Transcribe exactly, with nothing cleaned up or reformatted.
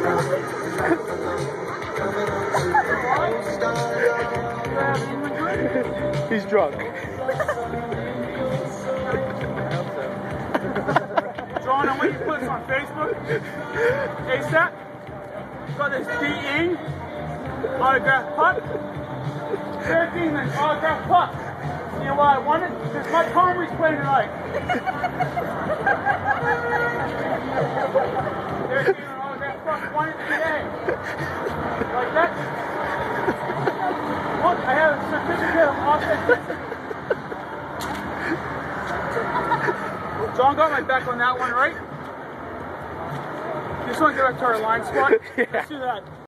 He's drunk. John, I want you to put this on Facebook. ASAP. Got this D E autograph puck. thirteen minutes autograph puck. You know why I want it? Because my Conway's playing tonight. thirteen minutes autograph puck. Won it today. Like that? Look, I have a certificate of authenticity. John got my back on that one, right? Just want to get back to our line spot. Yeah. Let's do that.